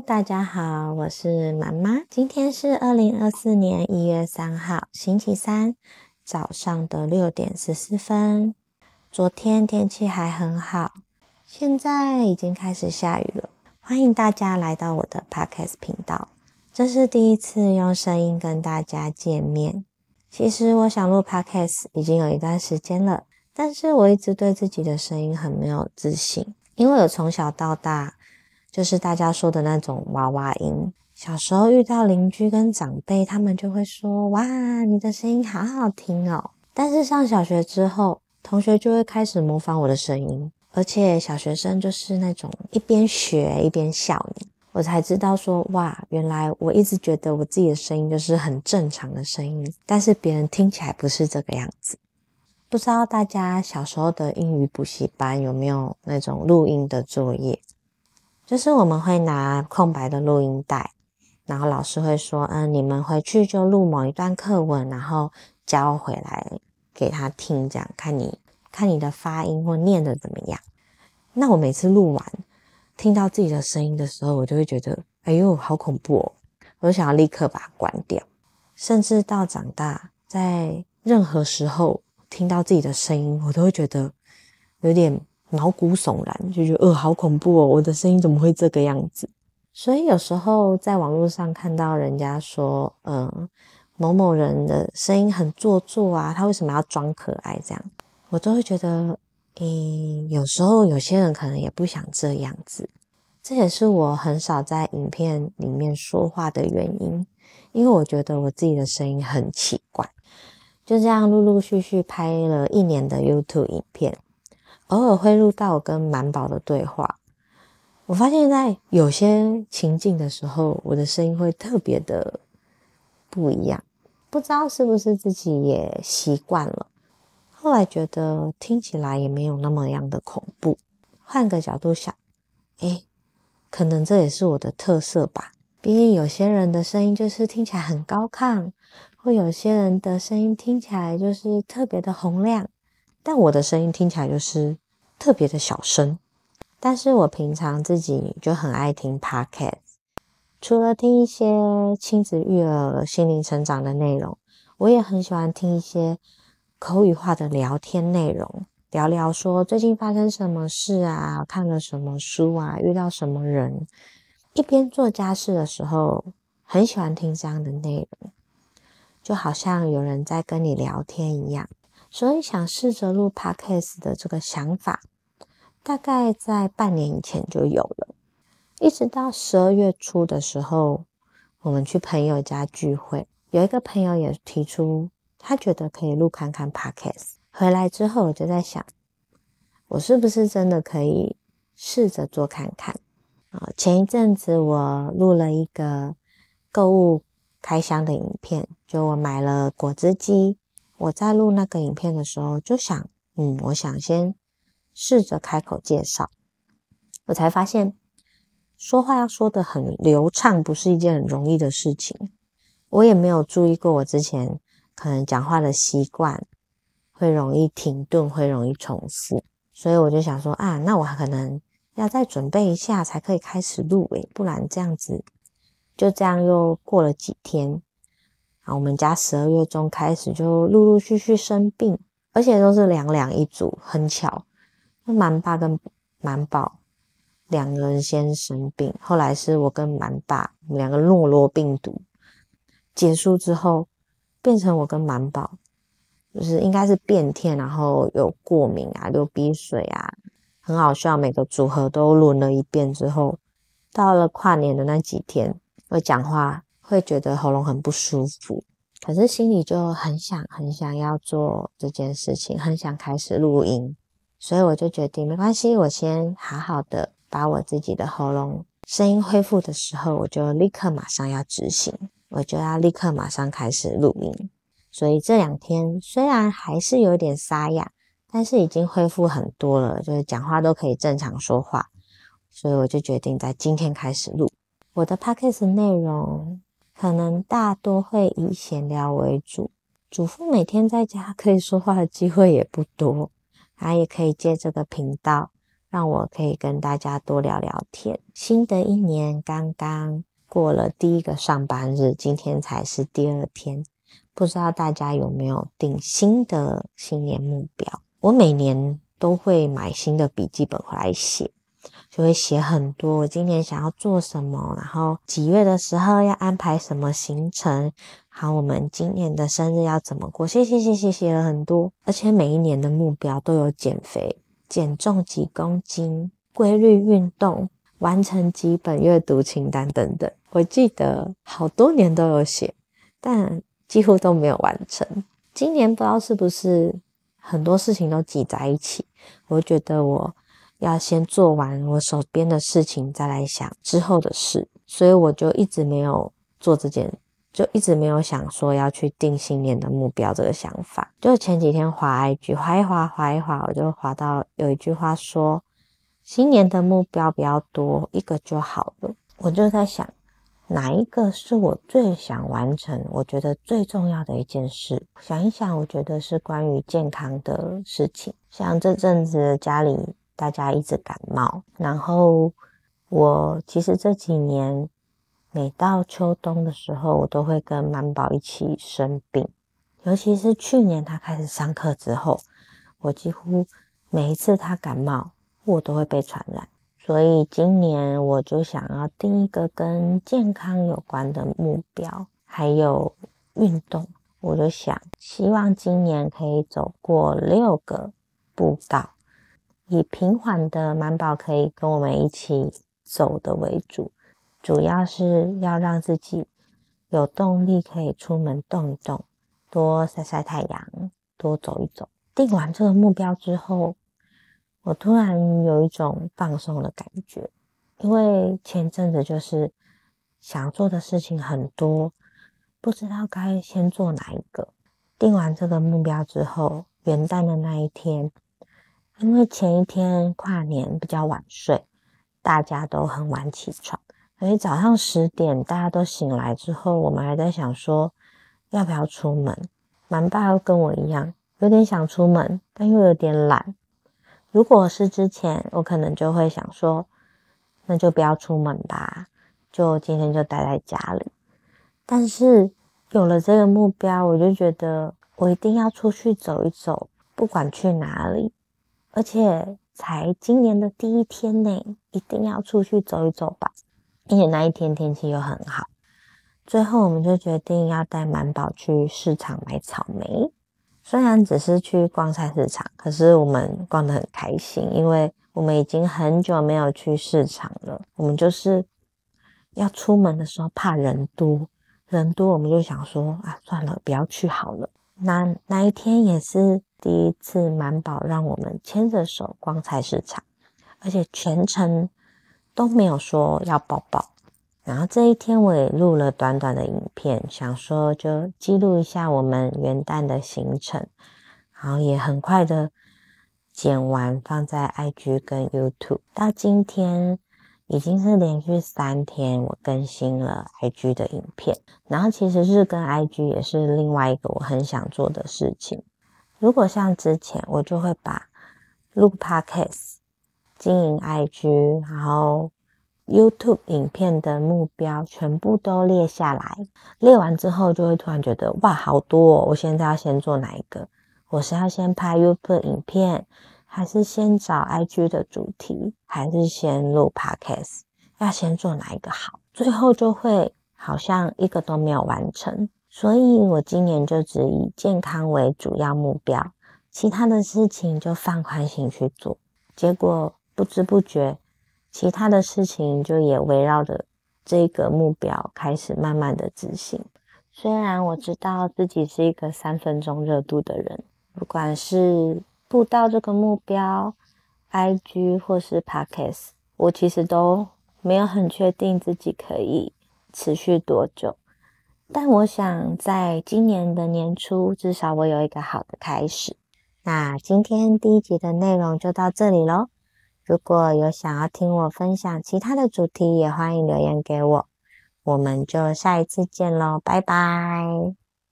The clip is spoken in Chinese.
大家好，我是妈妈。今天是2024年1月3号，星期三，早上的6点14分。昨天天气还很好，现在已经开始下雨了。欢迎大家来到我的 Podcast 频道，这是第一次用声音跟大家见面。其实我想录 Podcast 已经有一段时间了，但是我一直对自己的声音很没有自信，因为我从小到大就是大家说的那种娃娃音。小时候遇到邻居跟长辈，他们就会说，哇，你的声音好好听哦。但是上小学之后，同学就会开始模仿我的声音，而且小学生就是那种一边学一边笑你。我才知道说，哇，原来我一直觉得我自己的声音就是很正常的声音，但是别人听起来不是这个样子。不知道大家小时候的英语补习班有没有那种录音的作业？就是我们会拿空白的录音带，然后老师会说，你们回去就录某一段课文，然后交回来给他听，这样看你的发音或念得怎么样。那我每次录完听到自己的声音的时候，我就会觉得哎呦好恐怖哦，我就想要立刻把它关掉。甚至到长大，在任何时候听到自己的声音，我都会觉得有点毛骨悚然，就觉得好恐怖哦，我的声音怎么会这个样子。所以有时候在网络上看到人家说某某人的声音很做作啊，他为什么要装可爱这样，我都会觉得有时候有些人可能也不想这样子。这也是我很少在影片里面说话的原因，因为我觉得我自己的声音很奇怪。就这样陆陆续续拍了1年的 YouTube 影片，偶尔会录到我跟满宝的对话。我发现在有些情境的时候，我的声音会特别的不一样，不知道是不是自己也习惯了。后来觉得听起来也没有那么样的恐怖，换个角度想，可能这也是我的特色吧。毕竟有些人的声音就是听起来很高亢，或有些人的声音听起来就是特别的洪亮，但我的声音听起来就是特别的小声。但是我平常自己就很爱听 Podcast， 除了听一些亲子育儿、心灵成长的内容，我也很喜欢听一些口语化的聊天内容，聊聊说最近发生什么事啊，看了什么书啊，遇到什么人。一边做家事的时候，很喜欢听这样的内容，就好像有人在跟你聊天一样。所以想试着录 Podcast 的这个想法，大概在半年以前就有了。一直到12月初的时候，我们去朋友家聚会，有一个朋友也提出他觉得可以录看看 Podcast。 回来之后我就在想，我是不是真的可以试着做看看。前一阵子我录了一个购物开箱的影片，就我买了果汁机。我在录那个影片的时候就想我想先试着开口介绍。我才发现说话要说得很流畅不是一件很容易的事情。我也没有注意过我之前可能讲话的习惯会容易停顿，会容易重复，所以我就想说那我可能要再准备一下才可以开始录不然这样子。就这样又过了几天，我们家12月中开始就陆陆续续生病，而且都是两一组，很巧，满爸跟满宝2个人先生病，后来是我跟满爸我们2个诺罗病毒结束之后，变成我跟满宝就是应该是变天，然后有过敏啊，流鼻水啊，很好笑。每个组合都轮了一遍之后，到了跨年的那几天，我讲话会觉得喉咙很不舒服，可是心里就很想要做这件事情，很想开始录音。所以我就决定没关系，我先好好的把我自己的喉咙声音恢复的时候，我就立刻马上要执行，我就要立刻马上开始录音。所以这2天虽然还是有点沙哑，但是已经恢复很多了，就是讲话都可以正常说话。所以我就决定在今天开始录。我的 Podcast 内容可能大多会以闲聊为主，主妇每天在家可以说话的机会也不多，也可以借这个频道让我可以跟大家多聊聊天。新的一年刚刚过了第一个上班日，今天才是第2天，不知道大家有没有定新的新年目标？我每年都会买新的笔记本回来写，就会写很多我今年想要做什么，然后几月的时候要安排什么行程，好，我们今年的生日要怎么过，写了很多。而且每一年的目标都有减肥，减重几公斤，规律运动，完成几本阅读清单等等。我记得好多年都有写，但几乎都没有完成。今年不知道是不是很多事情都挤在一起，我觉得我要先做完我手边的事情，再来想之后的事，所以我就一直没有做就一直没有想说要去定新年的目标这个想法。就前几天滑 IG 滑一滑，我就滑到有一句话说，新年的目标不要多，一个就好了。我就在想，哪一个是我最想完成，我觉得最重要的一件事。想一想，我觉得是关于健康的事情。像这阵子家里大家一直感冒，然后我其实这几年每到秋冬的时候，我都会跟满宝一起生病。尤其是去年他开始上课之后，我几乎每一次他感冒，我都会被传染。所以今年我就想要定一个跟健康有关的目标，还有运动。我就想，希望今年可以走过6个步道，以平缓的满宝可以跟我们一起走的为主，主要是要让自己有动力可以出门动一动，多晒晒太阳，多走一走。定完这个目标之后，我突然有一种放松的感觉，因为前阵子就是想做的事情很多，不知道该先做哪一个。定完这个目标之后，元旦的那一天，因为前一天跨年比较晚睡，大家都很晚起床，所以早上10点大家都醒来之后，我们还在想说要不要出门。蛮爸又跟我一样，有点想出门，但又有点懒。如果是之前，我可能就会想说，那就不要出门吧，就今天就待在家里。但是有了这个目标，我就觉得我一定要出去走一走，不管去哪里。而且才今年的第1天呢，一定要出去走一走吧。而且那一天天气又很好。最后我们就决定要带满宝去市场买草莓。虽然只是去逛菜市场，可是我们逛得很开心，因为我们已经很久没有去市场了。我们就是要出门的时候怕人多我们就想说算了，不要去好了。那一天也是第一次满宝让我们牵着手逛菜市场，而且全程都没有说要抱抱。然后这一天我也录了短短的影片，想说就记录一下我们元旦的行程，然后也很快的剪完放在 IG 跟 YouTube。到今天已经是连续3天我更新了 IG 的影片，然后其实是跟 IG 也是另外一个我很想做的事情。如果像之前我就会把录 Podcast、经营 IG 然后YouTube 影片的目标全部都列下来，列完之后就会突然觉得哇好多我现在要先做哪一个？我是要先拍 YouTube 影片，还是先找 IG 的主题，还是先录 Podcast？ 要先做哪一个好？最后就会好像一个都没有完成，所以我今年就只以健康为主要目标，其他的事情就放宽心去做。结果不知不觉其他的事情就也围绕着这个目标开始慢慢的执行。虽然我知道自己是一个3分钟热度的人，不管是步道这个目标 IG 或是 Podcast， 我其实都没有很确定自己可以持续多久，但我想在今年的年初至少我有一个好的开始。那今天第1集的内容就到这里咯。如果有想要听我分享其他的主题，也欢迎留言给我。我们就下一次见咯，拜拜。